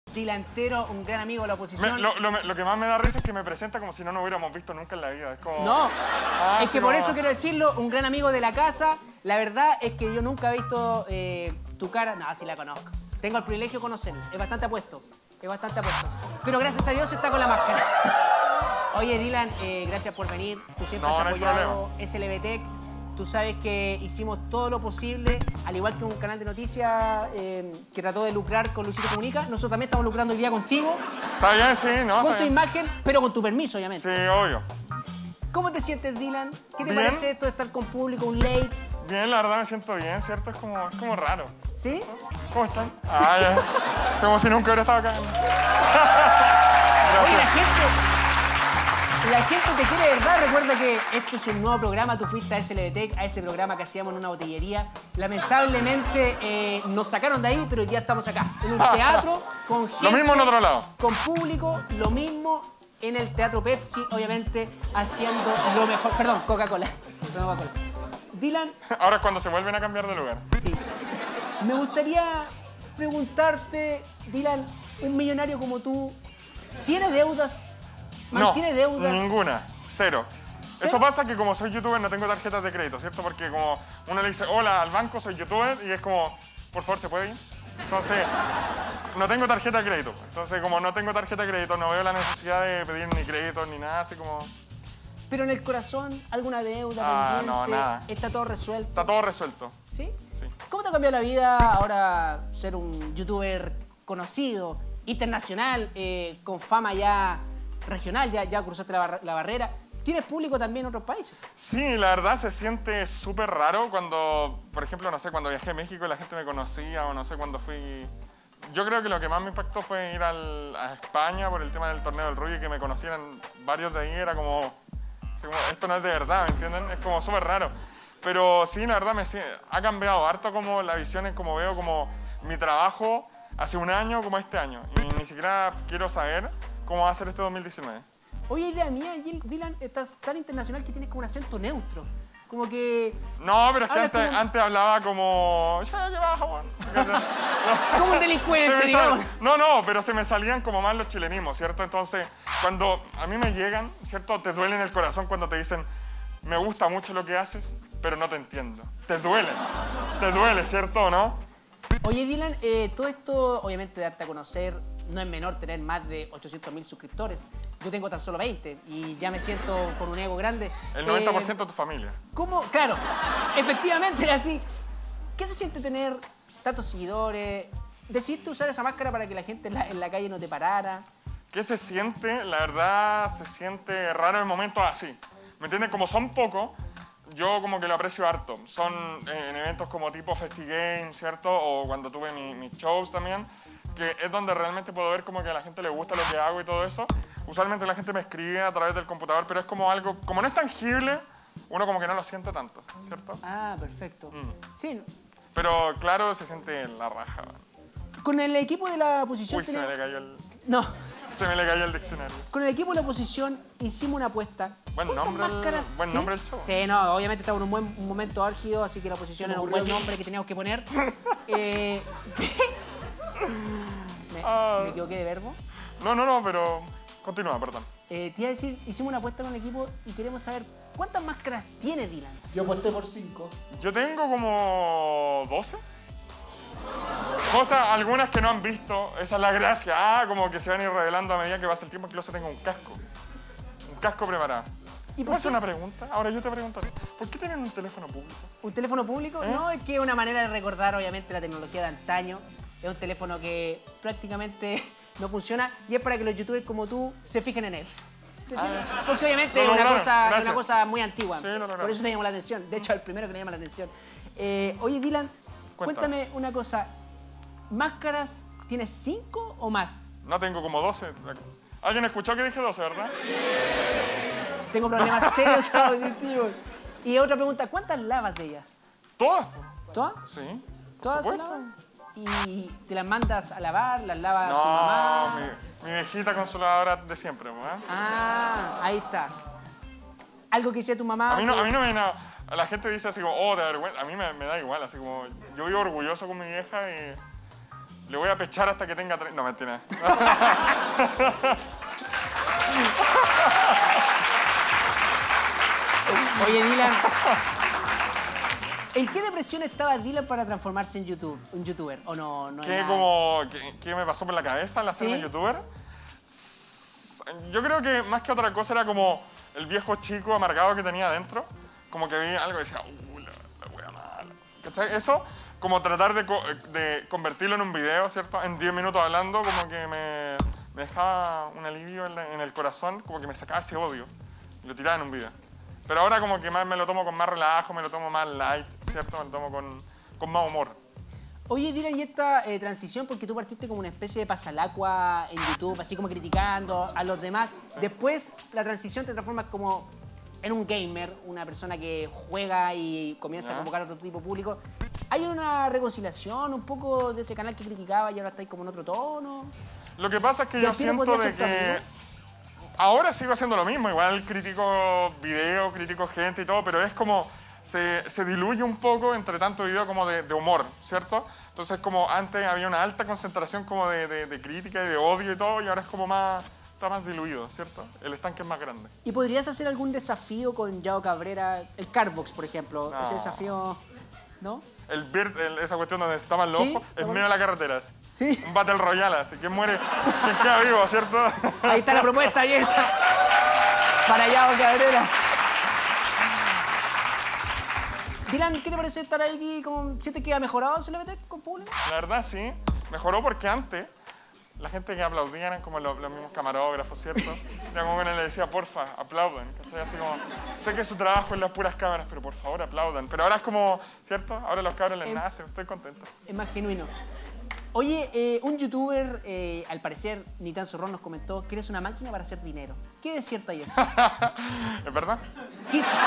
Dilantero, un gran amigo de la oposición. Lo que más me da risa es que me presenta como si no nos hubiéramos visto nunca en la vida. Es como... No, es que por como... eso quiero decirlo, un gran amigo de la casa. La verdad es que yo nunca he visto tu cara. No, sí la conozco. Tengo el privilegio de conocerlo. Es bastante apuesto. Es bastante apuesto. Pero gracias a Dios está con la máscara. Oye, Dylan, gracias por venir. Tú siempre has apoyado SLBTech. Tú sabes que hicimos todo lo posible, al igual que un canal de noticias que trató de lucrar con Luisito Comunica. Nosotros también estamos lucrando hoy día contigo. Está bien, sí, ¿no? Con tu imagen, pero con tu permiso, obviamente. Sí, obvio. ¿Cómo te sientes, Dylan? ¿Qué te parece esto de estar con público, un late? Bien, la verdad me siento bien, ¿cierto? Es como raro. ¿Sí? ¿Cómo están? Ah, ya. Es como si nunca hubiera estado acá. Oye, la gente te quiere de verdad. Recuerda que este es un nuevo programa. Tú fuiste a SLBTech, a ese programa que hacíamos en una botillería. Lamentablemente nos sacaron de ahí, pero ya estamos acá. En un teatro, con gente... Lo mismo en otro lado. Con público, lo mismo en el Teatro Pepsi, obviamente haciendo lo mejor. Perdón, Coca-Cola. Dylan... Ahora es cuando se vuelven a cambiar de lugar. Sí. Me gustaría preguntarte, Dylan, un millonario como tú, ¿tiene deudas? ¿Mantiene deudas? Ninguna. Cero. ¿Sí? Eso pasa que como soy youtuber no tengo tarjetas de crédito, ¿cierto? Porque como uno le dice, hola, al banco soy youtuber, y es como, por favor, ¿se puede ir? Entonces, no tengo tarjeta de crédito. Entonces, como no tengo tarjeta de crédito, no veo la necesidad de pedir ni crédito ni nada, así como... Pero en el corazón, ¿alguna deuda pendiente? No, nada. ¿Está todo resuelto? Está todo resuelto. ¿Sí? Sí. ¿Cómo te ha cambiado la vida ahora ser un youtuber conocido, internacional, con fama ya regional, ya cruzaste la barrera? ¿Tienes público también en otros países? Sí, la verdad se siente súper raro cuando, por ejemplo, no sé, cuando viajé a México y la gente me conocía, o no sé, cuando fui... Yo creo que lo que más me impactó fue ir a España por el tema del torneo del rugby, que me conocieran varios de ahí, era como esto no es de verdad, ¿me entienden? Es como súper raro. Pero sí, la verdad ha cambiado harto como la visión en cómo veo como mi trabajo hace un año como este año. Y ni siquiera quiero saber cómo va a ser este 2019. Oye, idea mía, Dylan, estás tan internacional que tienes como un acento neutro. Como que... No, pero es que antes hablaba como... Ya, ¿qué baja, Juan? Como un delincuente, digamos. No, pero se me salían como más los chilenismos, ¿cierto? Entonces, cuando a mí me llegan, ¿cierto? Te duele en el corazón cuando te dicen, me gusta mucho lo que haces, pero no te entiendo. Te duele, ¿cierto o no? Oye, Dylan, todo esto, obviamente, darte a conocer, no es menor tener más de 800.000 suscriptores. Yo tengo tan solo 20 y ya me siento con un ego grande. El 90% de tu familia. ¿Cómo? Claro, efectivamente es así. ¿Qué se siente tener tantos seguidores? ¿Decidiste usar esa máscara para que la gente en la calle no te parara? ¿Qué se siente? La verdad, se siente raro en momentos así. ¿Me entiendes? Como son pocos, yo como que lo aprecio harto. Son en eventos como tipo FestiGame, ¿cierto? O cuando tuve mis shows también, que es donde realmente puedo ver como que a la gente le gusta lo que hago y todo eso. Usualmente la gente me escribe a través del computador, pero es como algo, como no es tangible, uno como que no lo siente tanto, ¿cierto? Ah, perfecto. Sí. Pero claro, se siente la raja. Con el equipo de la oposición... Uy, se me le cayó el... No. Se me le cayó el diccionario. Con el equipo de la oposición hicimos una apuesta. Buen nombre el show. Sí, no, obviamente estamos en un momento álgido, así que la oposición era un buen nombre que teníamos que poner. ¿Me equivoqué de verbo? No, pero continúa, perdón. Te iba a decir, hicimos una apuesta con el equipo y queremos saber cuántas máscaras tiene Dylan. Yo aposté por 5. Yo tengo como 12. Cosas, algunas que no han visto, esa es la gracia. Como que se van a ir revelando a medida que pasa el tiempo. Incluso tengo un casco preparado. ¿Y ¿Puedo hacer una pregunta? Ahora yo te pregunto, ¿por qué tienen un teléfono público? ¿Un teléfono público? No, es que es una manera de recordar, obviamente, la tecnología de antaño. Es un teléfono que prácticamente no funciona y es para que los youtubers como tú se fijen en él. Porque obviamente es una cosa muy antigua. Sí, por eso te llamó la atención. De hecho, el primero que le llama la atención. Oye, Dylan, cuéntame una cosa. ¿Máscaras tienes 5 o más? No, tengo como 12. ¿Alguien escuchó que dije 12, verdad? Tengo problemas serios auditivos. Y otra pregunta, ¿cuántas lavas de ellas? ¿Todas? ¿Todas? Sí. ¿Todas se lavan? ¿Y te las mandas a lavar? ¿Las lava tu mamá? No, mi viejita con su lavadora de siempre, ¿eh? Ah, ahí está. ¿Algo que hiciera tu mamá? A mí no me da... La gente dice así como, oh, te da vergüenza. A mí me da igual, así como... Yo vivo orgulloso con mi vieja y... le voy a pechar hasta que tenga 3... No, mentira. Oye, Dylan, ¿en qué depresión estaba Dylan para transformarse en un youtuber? ¿O no, no es nada? ¿Qué me pasó por la cabeza al hacerme ¿Sí? youtuber? Yo creo que más que otra cosa era como el viejo chico amargado que tenía adentro. Como que vi algo y decía, la wea mala. ¿Cachai? Eso, como tratar de convertirlo en un video, ¿cierto? En 10 minutos hablando, como que me dejaba un alivio en el corazón, como que me sacaba ese odio. Y lo tiraba en un video. Pero ahora como que más me lo tomo con más relajo, me lo tomo más light, ¿cierto? Me lo tomo con más humor. Oye, Dylan, y esta transición, porque tú partiste como una especie de pasalacua en YouTube, así como criticando a los demás. Sí. Después, la transición te transformas como en un gamer, una persona que juega y comienza a convocar a otro tipo de público. ¿Hay una reconciliación un poco de ese canal que criticaba y ahora estáis como en otro tono? Lo que pasa es que yo siento de que... Ahora sigo haciendo lo mismo, igual critico video, critico gente y todo, pero es como... Se diluye un poco entre tanto video como de humor, ¿cierto? Entonces como antes había una alta concentración como de crítica y de odio y todo, y ahora es como más... Está más diluido, ¿cierto? El estanque es más grande. ¿Y podrías hacer algún desafío con Yao Cabrera? El Cardbox, por ejemplo. No. Ese desafío, ¿no? Esa cuestión donde se tapan los ojos, en medio de la carretera. Sí. Un Battle Royale, así. ¿Quién muere? ¿Quién queda vivo, cierto? Ahí está la propuesta, ahí está. Para Yao Cabrera. Dylan, ¿qué te parece estar ahí? ¿Sientes que ha mejorado el CLBT con público? La verdad, sí. Mejoró porque antes la gente que aplaudía eran como los mismos camarógrafos, ¿cierto? Era como uno le decía, porfa, aplaudan, ¿cachai? Así como, sé que su trabajo es las puras cámaras, pero por favor aplaudan. Pero ahora es como, ¿cierto? Ahora los cabros les nacen, estoy contento. Es más genuino. Oye, un youtuber, al parecer, Nitan Zorrón nos comentó que eres una máquina para hacer dinero. ¿Qué de cierto hay eso? ¿Es verdad? ¿Qué? ¿Sí?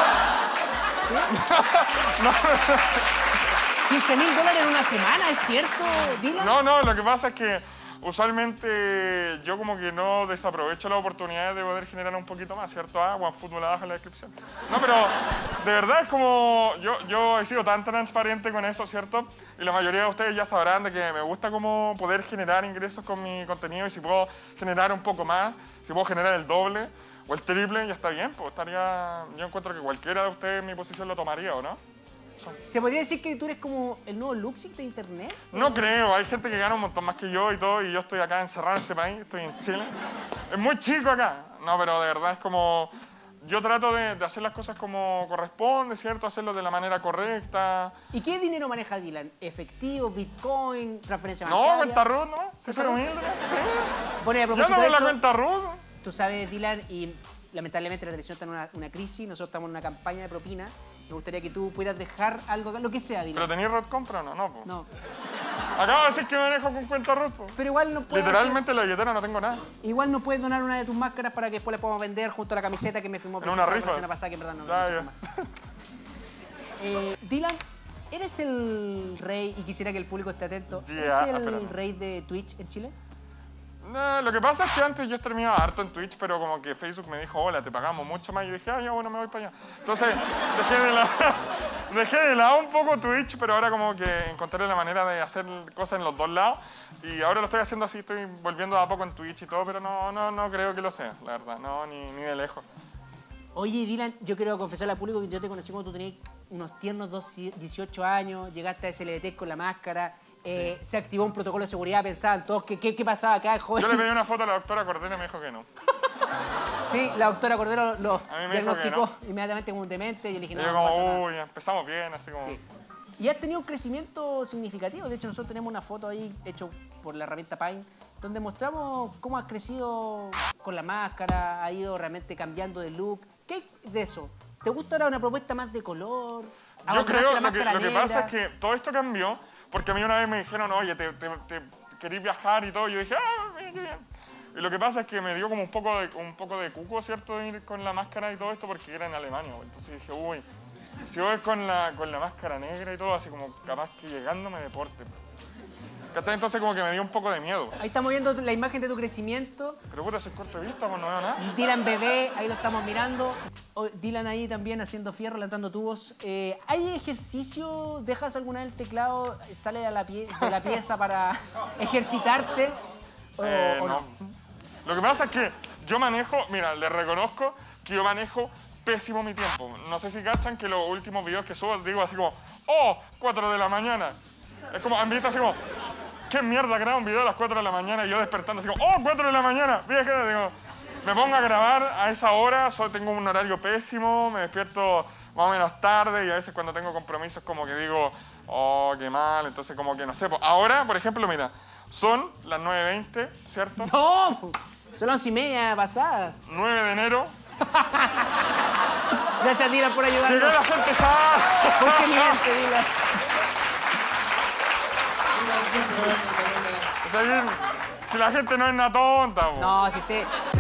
No. $15.000 en una semana, ¿es cierto, Dylan? No, lo que pasa es que usualmente yo como que no desaprovecho la oportunidad de poder generar un poquito más, ¿cierto? OneFootball abajo en la descripción. No, pero de verdad es como... Yo he sido tan transparente con eso, ¿cierto? Y la mayoría de ustedes ya sabrán de que me gusta como poder generar ingresos con mi contenido y si puedo generar un poco más, si puedo generar el doble o el triple, ya está bien, pues estaría... Yo encuentro que cualquiera de ustedes en mi posición lo tomaría, ¿o no? ¿Se podría decir que tú eres como el nuevo Luxig de internet? No creo, hay gente que gana un montón más que yo y todo, y yo estoy acá encerrado en este país, estoy en Chile. Es muy chico acá. No, pero de verdad es como... Yo trato de hacer las cosas como corresponde, ¿cierto? Hacerlo de la manera correcta. ¿Y qué dinero maneja Dylan? ¿Efectivo, Bitcoin, transferencia bancaria? No, cuenta RUT, ¿no? Sí, soy humilde, sí. Bueno, y a Yo propósito no de con la eso, cuenta RUT. tú sabes, Dylan, y lamentablemente la televisión está en una crisis, nosotros estamos en una campaña de propina. Me gustaría que tú pudieras dejar algo acá, lo que sea, Dylan. ¿Pero tenías RUT compra o no? No, po. No. Acabo de decir que manejo con cuenta RUT, po. Pero igual no puedes... Literalmente en la billetera no tengo nada. Igual no puedes donar una de tus máscaras para que después la podamos vender junto a la camiseta que me firmó En una la rifa. semana pasada, que en verdad no Ya, hice ya. más. Dylan, ¿eres el rey, y quisiera que el público esté atento, Yeah, ¿eres el espérame. rey de Twitch en Chile? No, lo que pasa es que antes yo streameaba harto en Twitch, pero como que Facebook me dijo, hola, te pagamos mucho más. Y dije, ya, bueno, me voy para allá. Entonces, dejé de lado un poco Twitch, pero ahora como que encontré la manera de hacer cosas en los dos lados. Y ahora lo estoy haciendo así, estoy volviendo a poco en Twitch y todo, pero no creo que lo sea, la verdad. No, ni de lejos. Oye, Dylan, yo quiero confesarle al público que yo te conocí cuando tú tenías unos tiernos 18 años, llegaste a SLBT con la máscara, se activó un protocolo de seguridad, pensaban todos, ¿qué pasaba acá, joven? Yo le pedí una foto a la doctora Cordero y me dijo que no. Sí, la doctora Cordero lo A mí me dijo diagnosticó que inmediatamente como un demente y yo le dije, Y no, yo no pasa como, nada. uy, empezamos bien, así como... Sí. Y has tenido un crecimiento significativo. De hecho, nosotros tenemos una foto ahí hecho por la herramienta Paint, donde mostramos cómo has crecido con la máscara, ha ido realmente cambiando de look. ¿Qué hay de eso? ¿Te gusta ahora una propuesta más de color? Yo creo, la lo que máscara negra? pasa es que todo esto cambió porque a mí una vez me dijeron, oye, te querís viajar y todo. Y yo dije, mira, qué bien. Y lo que pasa es que me dio como un poco de cuco, ¿cierto? De ir con la máscara y todo esto porque era en Alemania. Entonces dije, uy, si voy con la máscara negra y todo, así como capaz que llegando me deporte. ¿Cachai? Entonces como que me dio un poco de miedo. Ahí estamos viendo la imagen de tu crecimiento. Pero puta, soy corto de vista, pues no veo nada. Dylan bebé, ahí lo estamos mirando. Dylan ahí también haciendo fierro, levantando tubos. ¿Hay ejercicio? ¿Dejas alguna vez el teclado? ¿Sale de la pieza para ejercitarte? ¿O no? Lo que pasa es que yo manejo, mira, les reconozco que yo manejo pésimo mi tiempo. No sé si cachan que los últimos videos que subo digo así como, oh, 4 de la mañana. Es como, han visto así como, ¿qué mierda graba un video a las 4 de la mañana y yo despertando así como, oh, 4 de la mañana? Vieja, digo, me pongo a grabar a esa hora, solo tengo un horario pésimo, me despierto más o menos tarde y a veces cuando tengo compromisos como que digo, oh, qué mal, entonces como que no sé. Ahora, por ejemplo, mira, son las 9:20, ¿cierto? ¡No! Son las 11:30 pasadas. 9 de enero. Gracias, Dylan, por ayudarnos. ¡Que la gente sabe! ¿Por qué miente, Dylan? O sea, si la gente no es una tonta, po. No, sí sé.